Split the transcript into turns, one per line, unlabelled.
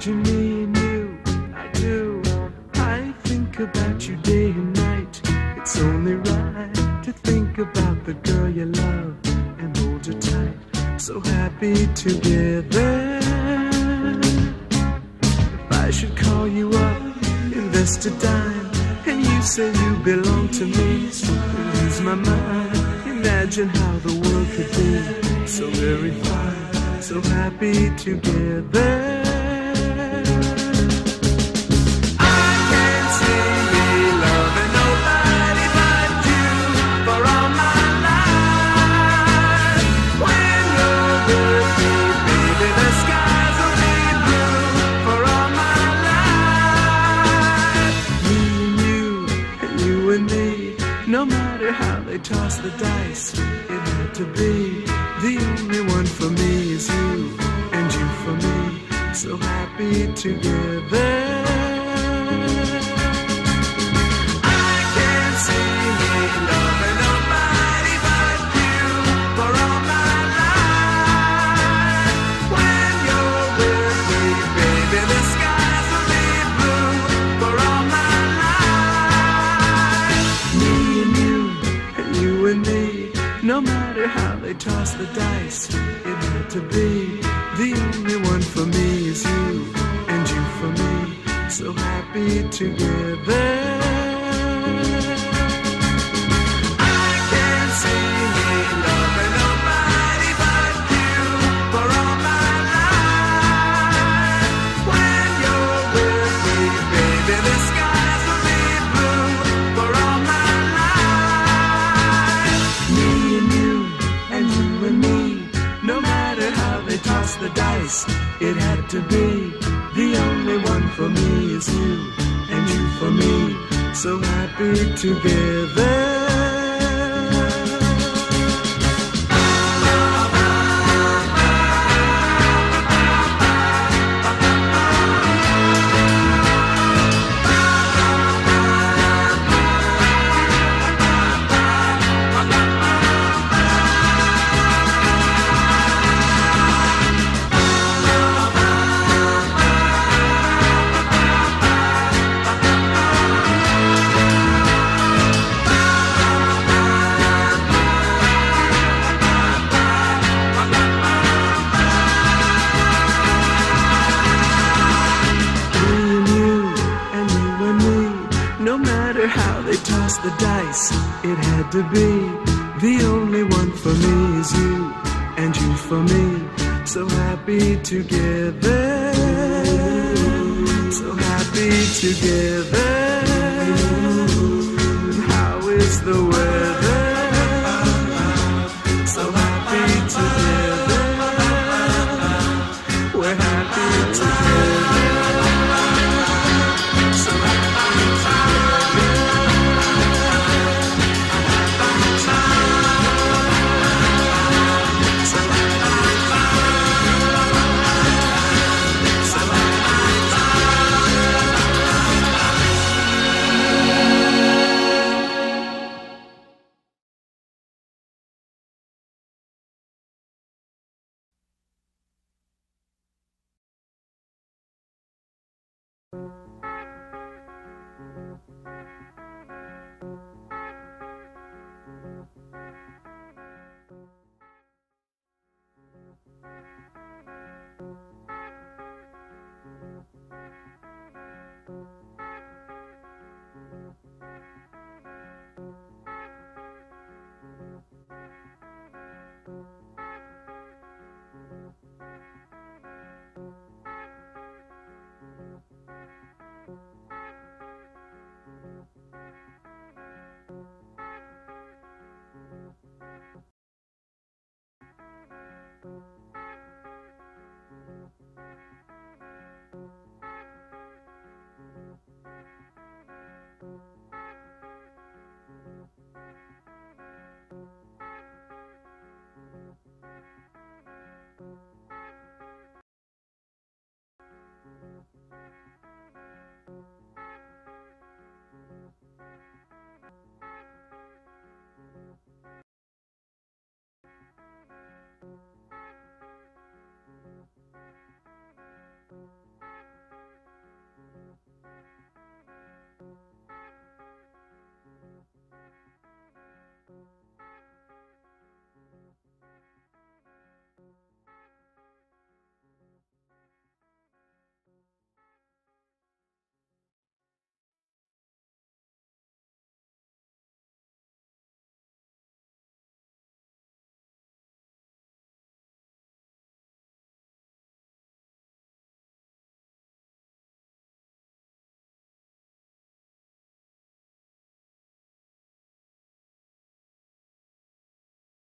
Imagine me and you, I do. I think about you day and night. It's only right to think about the girl you love and hold her tight. So happy together. If I should call you up, invest a dime, and you say you belong to me, lose my mind. Imagine how the world could be so very fine, so happy together. No matter how they toss the dice, it had to be. The only one for me is you, and you for me, so happy together. I can't see me loving nobody but you for all my life. When you're with me, baby, the skies will be blue for all my life. Me and you and me, no matter how they toss the dice, it had to be. The only one for me is you, and you for me, so happy together. I can't see me loving nobody but you for all my life. When you're with me, baby, the skies will be blue for all my life. Me and me, no matter how they toss the dice, it had to be. The only one for me is you, and you for me, so happy together. No matter how they toss the dice, it had to be. The only one for me is you, and you for me, so happy together. So happy together. How is the world?